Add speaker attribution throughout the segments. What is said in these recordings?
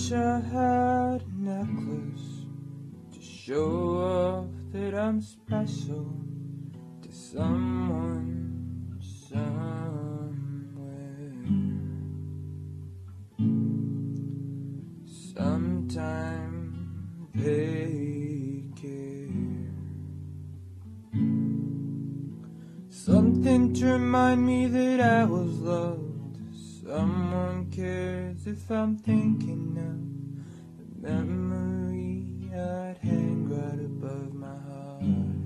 Speaker 1: wish I had a necklace to show off that I'm special to someone somewhere. Sometime they care. Something to remind me that I was loved. Someone cares if I'm thinking of a memory I'd hang right above my heart.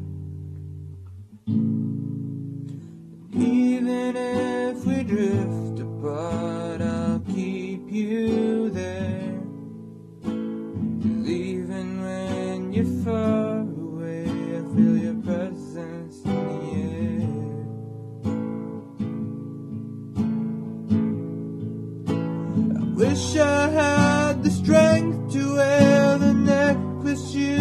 Speaker 1: Even if we drift apart, I'll keep you there. 'Cause even when you're far away, I feel your presence in the air. Wish I had the strength to wear the necklace you